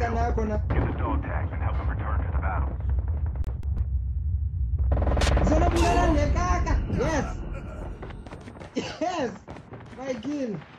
Narco na. Get the dog tags and help him return to the battle. Sunod na lang, kaka! Yes! Yes! My kill!